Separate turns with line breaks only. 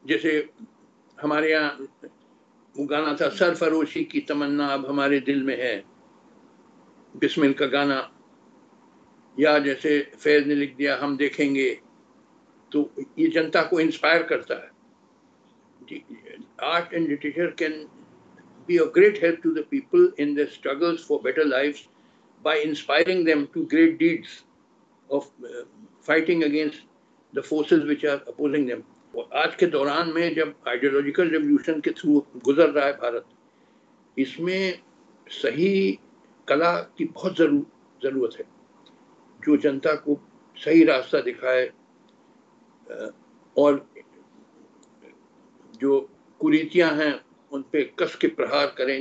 जैसे हमारे यहाँ वो गाना था, सरफरोशी की तमन्ना अब हमारे दिल में है, बिस्मिल का गाना, या जैसे फैज ने लिख दिया हम देखेंगे, तो ये जनता को इंस्पायर करता है. Art and literature can be of great help to the people in their struggles for better lives by inspiring them to great deeds of fighting against the forces which are opposing them. आज के दौरान में जब ideological revolution के through गुजर रहा है भारत, इसमें सही कला की बहुत जरूरत है, जो जनता को सही रास्ता दिखाए और जो कुरीतियां हैं उन पे कस के प्रहार करें.